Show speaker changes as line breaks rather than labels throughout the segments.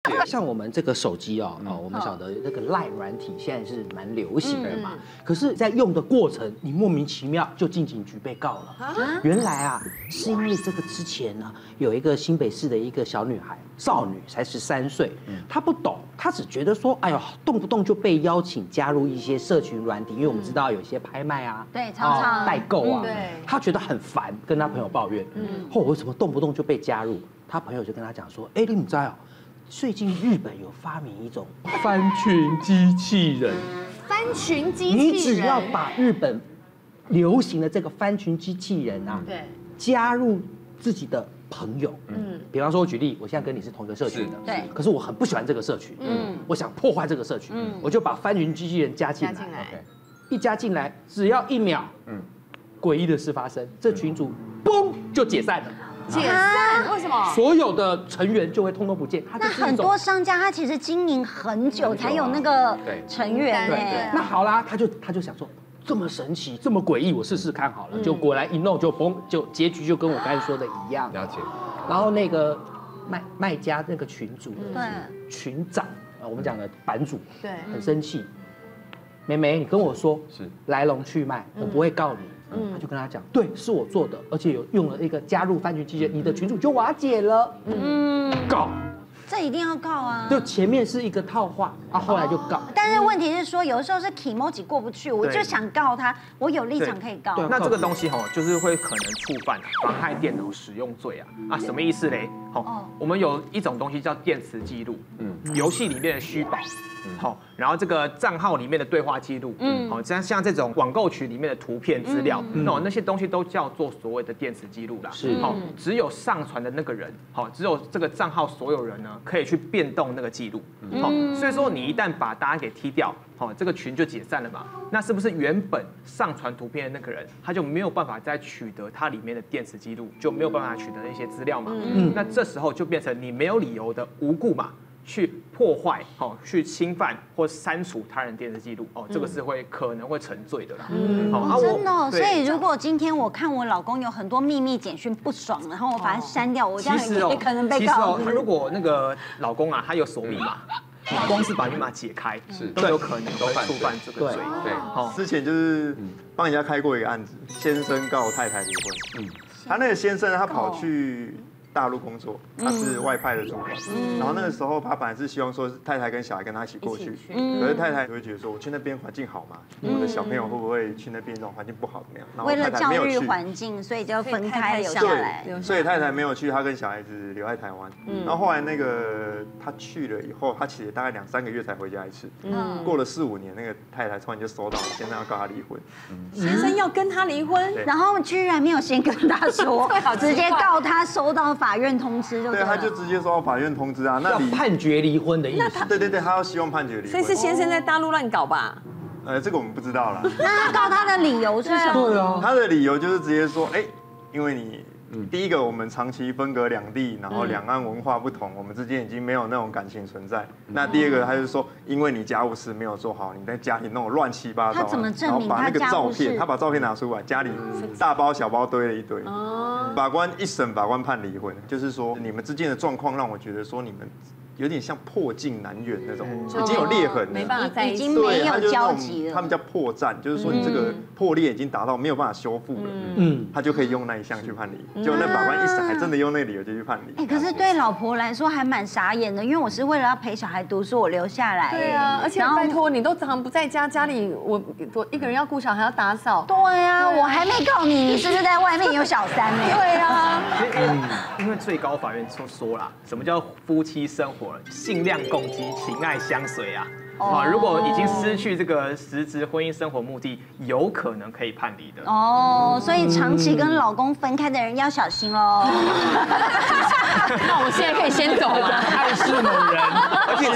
解。像我们这个手机哦，我们晓得那个 LINE 软体现在是蛮流行的嘛。可是，在用的过程，你莫名其妙就进警局被告了。原来啊，是因为这个之前呢，有一个新北市的一个小女孩，少女才13岁，她不懂，她只觉得说，哎呦，动不动就被邀请加入一些社群软体，因为我们知道有些拍卖啊，
对，常常
代购啊，
对，
她觉得很烦，跟她朋友抱怨，后为什么动不动就被加入？她朋友就跟她讲说，哎，你们知道哦，最近日本有发明一种翻群机器人，
翻群机器人，
你只要把日本流行的这个翻群机器人啊，
对，
加入自己的朋友，比方说我举例，我现在跟你是同一个社群的，
对，
可是我很不喜欢这个社群，我想破坏这个社群，我就把翻群机器人加进来，一加进来，只要1秒，诡异的事发生，这群组嘣就解散了。
解散？为什么？
所有的成员就会通通不见。
那很多商家他其实经营很久才有那个成员哎。
那好啦，他就想说这么神奇，这么诡异，我试试看好了。就果然一弄就嘣，就结局就跟我刚才说的一样。
了解。
然后那个卖家那个群主
对
群长我们讲的版主
对
很生气。妹妹，你跟我说
是
来龙去脉，我不会告你。他就跟他讲，对，是我做的，而且有用了一个加入翻群机器人，你的群主就瓦解了。告，
这一定要告啊！
就前面是一个套话，后来就告。
但是问题是说，有的时候是 kimoji 过不去，我就想告他，我有立场可以告。
那这个东西就是会可能触犯妨害电脑使用罪啊！什么意思嘞？我们有一种东西叫电磁记录，游戏里面的虚宝。然后这个账号里面的对话记录，像这种网购群里面的图片资料，那些东西都叫做所谓的电磁记录啦。
是，
只有上传的那个人，只有这个账号所有人呢，可以去变动那个记录。所以说你一旦把大家给踢掉，这个群就解散了嘛。那是不是原本上传图片的那个人，他就没有办法再取得它里面的电磁记录，就没有办法取得一些资料嘛？那这时候就变成你没有理由的无故嘛。去破坏、去侵犯或删除他人电子记录，这个是可能会成罪的啦。
真的，所以如果今天我看我老公有很多秘密简讯不爽，然后我把它删掉，我这样也可能被告。
他如果那个老公啊，他有锁密码，你光是把密码解开，都有可能会触犯这个罪。
对，之前就是帮人家开过一个案子，先生告太太离婚。他那个先生他跑去大陆工作，他是外派的主管，然后那个时候他本来是希望说太太跟小孩跟他一起过去，可是太太会觉得说我去那边环境好吗？我的小朋友会不会去那边这种环境不好怎么样？然后
为了教育环境，所以就分开下来。
所以太太没有去，他跟小孩子留在台湾。然后后来那个他去了以后，他其实大概2、3个月才回家一次。过了4、5年，那个太太突然就收到先生要告他离婚，
先生要跟他离婚，
然后居然没有先跟他说，直接告他收到法院通知就对，
他就直接收到法院通知啊，那
判决离婚的意思。
对，他要希望判决离婚。
所以是先生在大陆乱搞吧？
这个我们不知道啦。
那他告他的理由是什么？
对啊，
他的理由就是直接说，因为你。第一个，我们长期分隔两地，然后两岸文化不同，我们之间已经没有那种感情存在。那第二个，他就说，因为你家务事没有做好，你在家里弄得乱七八糟，
他怎么证明
然后把那个照片，
他
把照片拿出来，家里大包小包堆了一堆。法官一审，法官判离婚，就是说你们之间的状况让我觉得说你们。有点像破镜难圆那种，已经有裂痕了，
没办法在一起，
已经没有交集了。
他们叫破绽，就是说你这个破裂已经达到没有办法修复了，他就可以用那一项去判离。就那法官一审还真的用那个理由就去判离。
可是对老婆来说还蛮傻眼的，因为我是为了要陪小孩读书，我留下来。
对啊，而且拜托你都常不在家，家里我一个人要顾小孩要打扫。
对啊，我还没告你，你是不是在外面有小三呢？
对啊，
因为最高法院说啦，什么叫夫妻生活？性量共积，情爱相随啊！如果已经失去这个实质婚姻生活目的，有可能可以判离的。
所以长期跟老公分开的人要小心喽。
那我们现在可以先走吗？
爱是某人，
而且是下手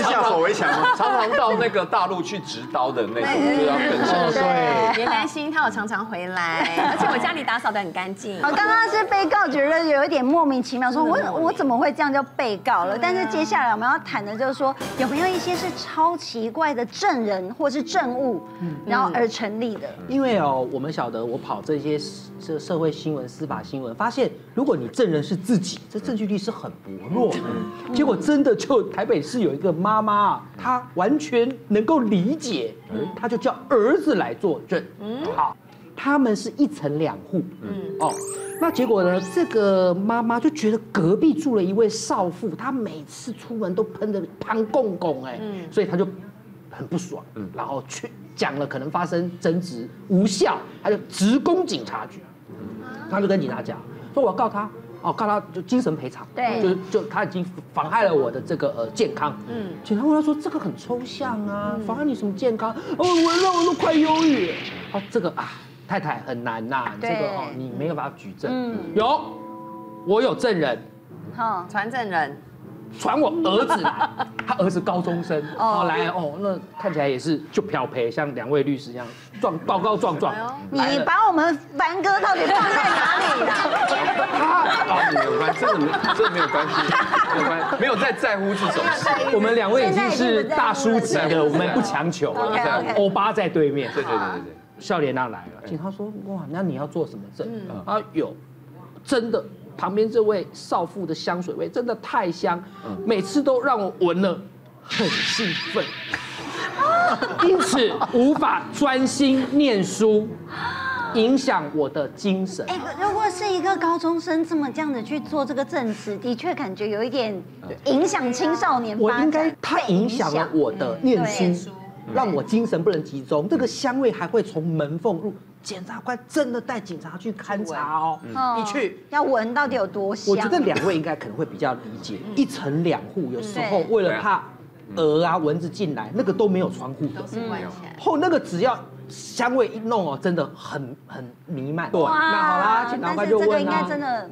围墙吗？
常常到那个大陆去执刀的那种，就要更小心。
对，别担心，他有常常回来，而且我家里打扫得很干净。
刚刚是被告觉得有一点莫名其妙，说我怎么会这样就被告了？但是接下来我们要谈的就是说，有没有一些是超奇怪的证人或是证物，然后而成立的？
因为我们晓得我跑这些社会新闻、司法新闻，发现如果你证人是自己，这证据力是很薄弱的。结果真的就台北市有一个妈妈，她完全能够理解，她就叫儿子来作证。好，他们是1层2户。那结果呢，这个妈妈就觉得隔壁住了一位少妇，她每次出门都喷得胖公公，所以她就很不爽，然后去讲了可能发生争执无效，她就直攻警察局。他就跟警察讲说我要告他，告他就精神赔偿，
对，
就他已经妨害了我的这个健康。警察问他说这个很抽象啊，妨害你什么健康？我让我都快忧郁。这个太太很难呐，这个你没有办法举证。我有证人，
传证人。
传我儿子来，他儿子高中生，来那看起来也是就漂培，像2位律师一样高高壮壮。
你把我们凡哥到底放在哪里
了？没有关系，这没有关系，没有在乎这种事。
我们2位已经是大叔级的，我们不强求。欧巴在对面，
对，
笑脸郎来了，警察说哇，那你要做什么证？有，真的。旁边这位少妇的香水味真的太香，每次都让我闻了很兴奋，因此无法专心念书，影响我的精神。
如果是一个高中生这样子去做这个证词，的确感觉有一点影响青少年发展。
他影响了我的念书，让我精神不能集中。这个香味还会从门缝入。检察官真的带警察去勘察你去
要闻到底有多香。
我觉得2位应该可能会比较理解，1层2户，有时候为了怕蛾蚊子进来，那个都没有窗户的，
都是关起来。
那个只要香味一弄真的很弥漫。对，那好啦，检察官就问
这个应该真的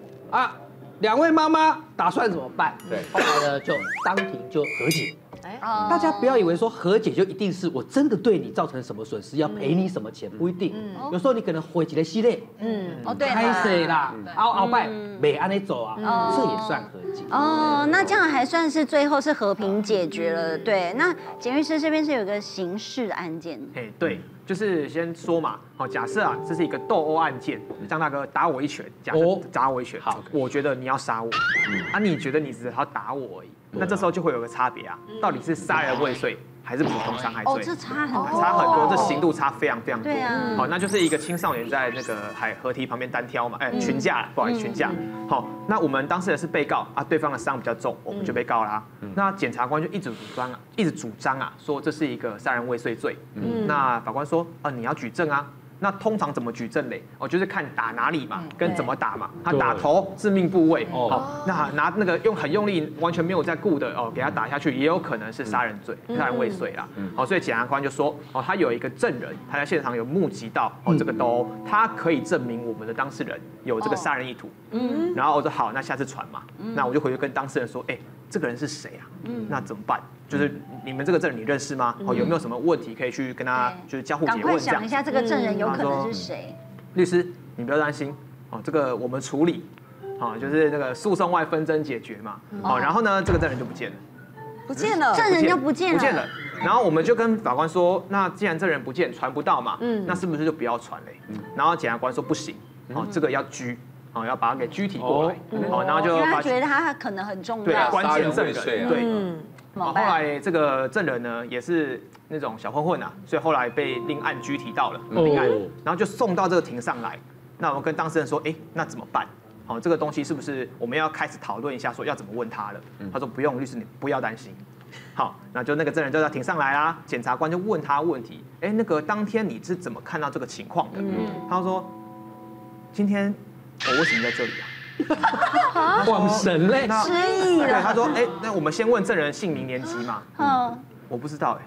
2位妈妈打算怎么办？对，后来呢就当庭就和解。大家不要以为说和解就一定是我真的对你造成什么损失要赔你什么钱，不一定。有时候你可能回几个系列，
对，
拍谁啦，鳌拜没按你走啊，这也算和解。
那这样还算是最后是和平解决了。对，那检律师这边是有个刑事案件。
对，就是先说嘛，假设这是一个斗殴案件，张大哥打我一拳，假设打我一拳，好，我觉得你要杀我，你觉得你只是要打我而已。那这时候就会有个差别到底是杀人未遂还是普通伤害罪？
这差很
多，这刑度差非常非常多。
对啊，
好，那就是一个青少年在那个河堤旁边单挑嘛，群架，不好意思，群架。好，那我们当事人是被告对方的伤比较重，我们就被告啦。那检察官就一直主张说这是一个杀人未遂罪。那法官说你要举证啊。那通常怎么举证嘞？就是看打哪里嘛，跟怎么打嘛。他打头致命部位，那拿那个很用力，完全没有在顾的给他打下去，也有可能是杀人罪、杀人未遂啦。所以检察官就说他有一个证人，他在现场有目击到这个斗殴，他可以证明我们的当事人有这个杀人意图。然后我说好，那下次传嘛。那我就回去跟当事人说，这个人是谁啊？那怎么办？就是你们这个证人你认识吗？有没有什么问题可以去跟他就是交互诘问？赶
快想一下这个证人有可能是谁？
律师，你不要担心这个我们处理，就是那个诉讼外纷争解决嘛。然后呢，这个证人就不见了，
证人就不见了。
然后我们就跟法官说，那既然证人不见，传不到嘛，那是不是就不要传嘞？然后检察官说不行，这个要拘。要把他给拘提过来，然后就
因为他觉得他可能很重要，
对，关键证人，对，后来这个证人呢也是那种小混混所以后来被另案拘提到了，另案，然后就送到这个庭上来。那我们跟当事人说，那怎么办？这个东西是不是我们要开始讨论一下，说要怎么问他了？他说不用，律师你不要担心。好，那就那个证人就要庭上来啦，检察官就问他问题，那个当天你是怎么看到这个情况的？他说今天。我为什么在这里
晃神嘞，
失忆了。
对，他说，那我们先问证人姓名年纪嘛。我不知道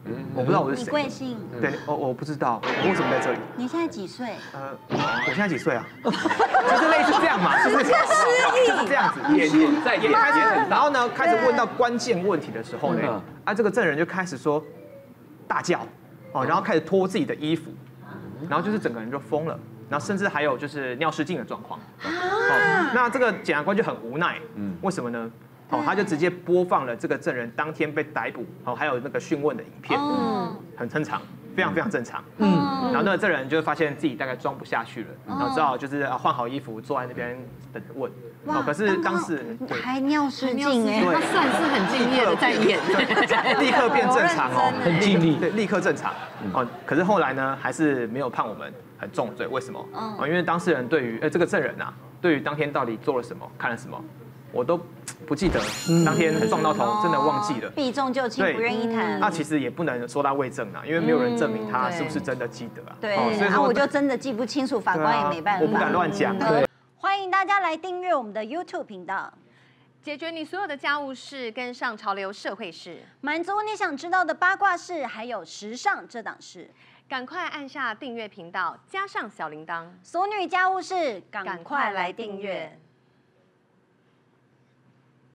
我不知道我是
你
谁。
贵姓？
对，我不知道我为什么在这里。
你现在几岁？
我现在几岁啊？就是类似这样嘛，就是这样子，
眼在眼
开始
很大。
然后呢，开始问到关键问题的时候呢，这个证人就开始说大叫哦，然后开始脱自己的衣服，然后就是整个人就疯了，然后甚至还有就是尿失禁的状况。那这个检察官就很无奈，为什么呢？他就直接播放了这个证人当天被逮捕，还有那个讯问的影片，很正常，非常非常正常。然后那个证人就发现自己大概装不下去了，然后只好就是换好衣服坐在那边等着问。可是当事人
还尿失禁哎，
他算是很敬业的在演，
立刻变正常哦，
很尽力，
对，立刻正常。可是后来呢，还是没有判我们很重罪，为什么？因为当事人对于这个证人啊，对于当天到底做了什么、看了什么，我都不记得。当天撞到头，真的忘记了。
避重就轻，不愿意谈。
那其实也不能说他伪证啊，因为没有人证明他是不是真的记得啊。
对，所以说我就真的记不清楚，法官也没办法。
我不敢乱讲。
欢迎大家来订阅我们的 YouTube 频道，
解决你所有的家务事，跟上潮流社会事，
满足你想知道的八卦事，还有时尚这档事。
赶快按下订阅频道，加上小铃铛，
俗女家务事，赶快来订阅。